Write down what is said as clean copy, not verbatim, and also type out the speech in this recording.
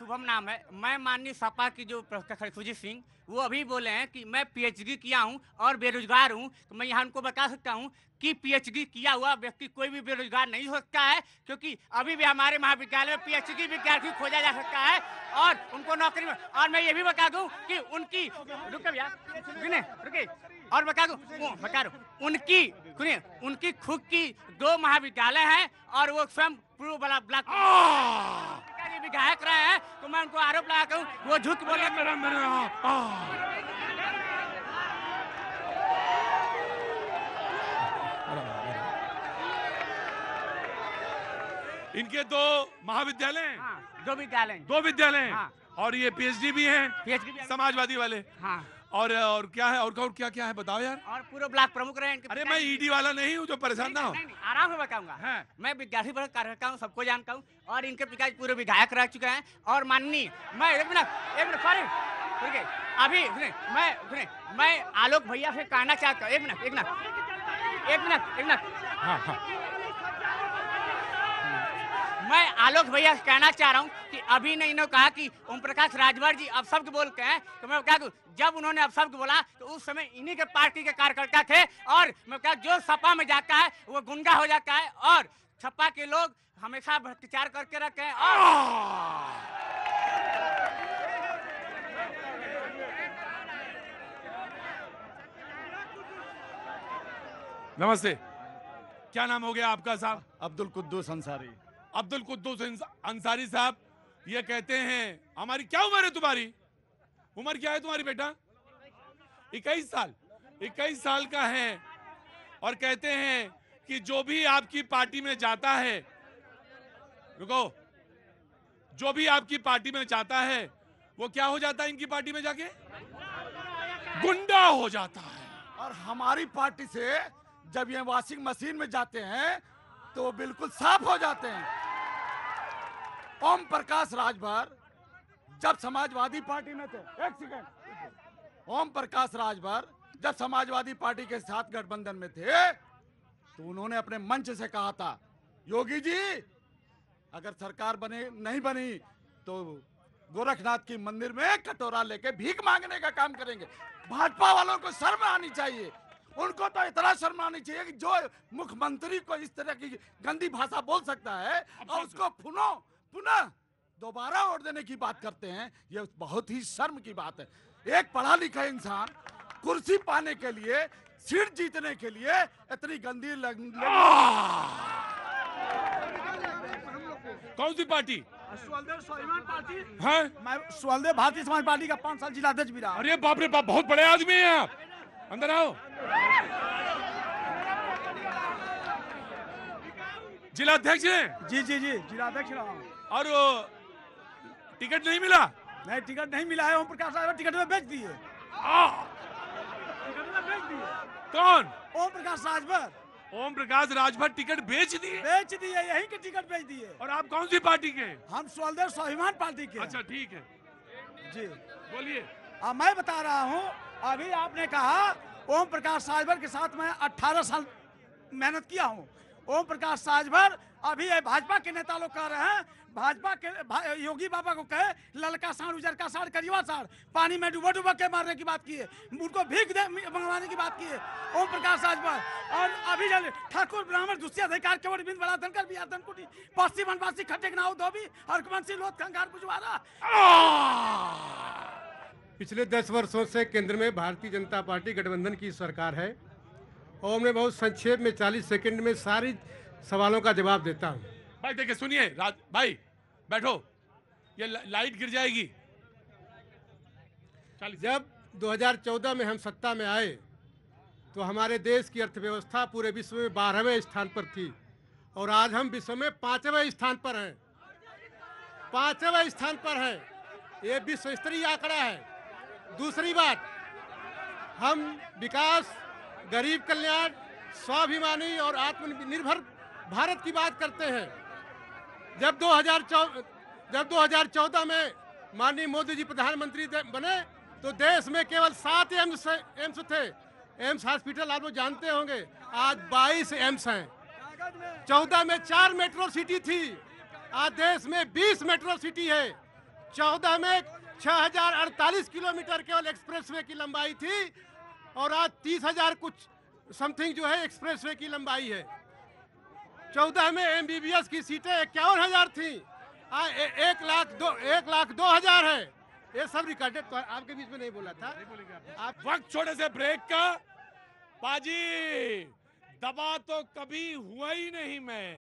शुभम नाम है। मैं माननीय सपा की जो प्रोफेसर सुजीत सिंह, वो अभी बोले हैं कि मैं पीएचडी किया हूं और बेरोजगार हूं। तो मैं यहाँ उनको बता सकता हूं कि पीएचडी किया हुआ व्यक्ति कोई भी बेरोजगार नहीं हो सकता है, क्योंकि अभी भी हमारे महाविद्यालय में पीएचडी विद्यार्थी खोजा जा सकता है और उनको नौकरी में। और मैं ये भी बता दूं कि उनकी रुके भैया, रुके, और बता दूं उनकी खुद की 2 महाविद्यालय हैं और वो स्वयं पूर्व ब्लॉक विधायक रहे हैं। तो मैं उनको आरोप लगाता हूँ वो झूठ बोले। इनके 2 महाविद्यालय हैं। हाँ, 2 विद्यालय, 2 विद्यालय हैं। हाँ। और ये पीएचडी भी हैं, पीएचडी भी समाजवादी वाले। हाँ। और क्या है, और क्या क्या है बताओ यार। और पूर्व ब्लॉक प्रमुख रहे हैं। अरे मैं ईडी वाला नहीं हूँ जो परेशान ना हो। नहीं, आराम से बताऊंगा। हाँ। मैं विद्यार्थी वर्ग कार्यकर्ता हूँ, सबको जानता हूँ और इनके पिताजी पूरे विधायक रह चुके हैं। और माननीय मैं एक मिनट सॉरी, अभी मैं आलोक भैया से कहना चाहता हूँ। एक मिनट। हाँ। मैं आलोक भैया से कहना चाह रहा हूँ कि अभी ने इन्होंने कहा कि ओम प्रकाश राजभर जी अब शब्द बोलते हैं। तो मैं क्या कहूँ, जब उन्होंने अब शब्द बोला तो उस समय इन्हीं के पार्टी के कार्यकर्ता थे। और मैं क्या, जो सपा में जाता है वो गुंडा हो जाता है और सपा के लोग हमेशा भ्रष्टाचार करके रखे हैं। और नमस्ते, क्या नाम हो गया आपका साहब? अब्दुल कुद्दूस अंसारी। अब्दुल कुद्दूस अंसारी साहब, ये कहते हैं हमारी क्या उम्र है तुम्हारी? उम्र क्या है तुम्हारी बेटा? 21 साल का है। और कहते हैं कि जो भी आपकी पार्टी में जाता है, रुको, जो भी आपकी पार्टी में जाता है वो क्या हो जाता है? इनकी पार्टी में जाके गुंडा हो जाता है। और हमारी पार्टी से जब ये वॉशिंग मशीन में जाते हैं तो बिल्कुल साफ हो जाते हैं। ओम प्रकाश राजभर जब समाजवादी पार्टी में थे, एक सेकंड, ओम प्रकाश राजभर जब समाजवादी पार्टी के साथ गठबंधन में थे तो उन्होंने अपने मंच से कहा था, योगी जी अगर सरकार नहीं बनी तो गोरखनाथ की मंदिर में कटोरा लेके भीख मांगने का काम करेंगे। भाजपा वालों को शर्म आनी चाहिए। उनको तो इतना शर्म आनी चाहिए कि जो मुख्यमंत्री को इस तरह की गंदी भाषा बोल सकता है और उसको पुनः दोबारा वोट देने की बात करते हैं, ये बहुत ही शर्म की बात है। एक पढ़ा लिखा इंसान कुर्सी पाने के लिए, सीट जीतने के लिए इतनी गंदी कौन सी पार्टी? सुअलदेव स्वाभिमान पार्टी। हाँ? मैं सुअलदेव भारतीय समाज पार्टी का 5 साल जिलाध्यक्ष भी रहा। अरे बाप रे बाप, बहुत बड़े आदमी हैं आप। अंदर आओ। जिलाध्यक्ष हैं? जी जिलाध्यक्ष रहा हूँ। और वो टिकट नहीं मिला? नहीं, टिकट नहीं मिला है। ओम प्रकाश राजभर टिकट में बेच दिए। कौन? ओम प्रकाश राजभर। ओम प्रकाश राजभर टिकट बेच दिए? यहीं के टिकट बेच दिए। और आप कौन सी पार्टी के? हम सुअलदेव स्वाभिमान पार्टी के। अच्छा ठीक है जी बोलिए। मैं बता रहा हूँ, अभी आपने कहा ओम प्रकाश राजभर के साथ मैं 18 साल मेहनत किया हूँ। ओम प्रकाश राजभर अभी भाजपा के नेता लोग कह रहे हैं, भाजपा के योगी बाबा को कहे ललका साढ़, उजर का साढ़, करिया साढ़, पानी में डूबा के मारने की बात की है, उनको भीख मंगवाने की बात की है ओम प्रकाश राजभर। और अभी ठाकुर ब्राह्मण दूसरे अधिकार केवल बिंद बड़ा धनकर बिहार धनकुटी पश्चिम वनवासी खट्टे नाव धोबी हरकवंशी लोथ खंगार पुजवारा। पिछले 10 वर्षों से केंद्र में भारतीय जनता पार्टी गठबंधन की सरकार है और मैं बहुत संक्षेप में 40 सेकंड में सारी सवालों का जवाब देता हूं। भाई देखिए, सुनिए भाई बैठो, ये लाइट गिर जाएगी। जब 2014 में हम सत्ता में आए तो हमारे देश की अर्थव्यवस्था पूरे विश्व में 12वें स्थान पर थी और आज हम विश्व में 5वें स्थान पर हैं। 5वें स्थान पर हैं, ये विश्व स्तरीय आंकड़ा है। दूसरी बात, हम विकास, गरीब कल्याण, स्वाभिमानी और आत्मनिर्भर भारत की बात करते हैं। जब 2014 में माननीय मोदी जी प्रधानमंत्री बने तो देश में केवल 7 एम्स थे। एम्स हॉस्पिटल आप लोग जानते होंगे, आज 22 एम्स हैं। 14 में 4 मेट्रो सिटी थी, आज देश में 20 मेट्रो सिटी है। 14 में 6048 किलोमीटर केवल एक्सप्रेसवे की लंबाई थी और आज 30,000 कुछ समथिंग जो है एक्सप्रेसवे की लंबाई है। 14 में एमबीबीएस की सीटें 51,000 थी, आज 1,02,000 है। ये सब रिकॉर्डेड, तो आपके बीच में नहीं बोला था आप। वक्त छोटे से ब्रेक का। पाजी दबा तो कभी हुआ ही नहीं मैं।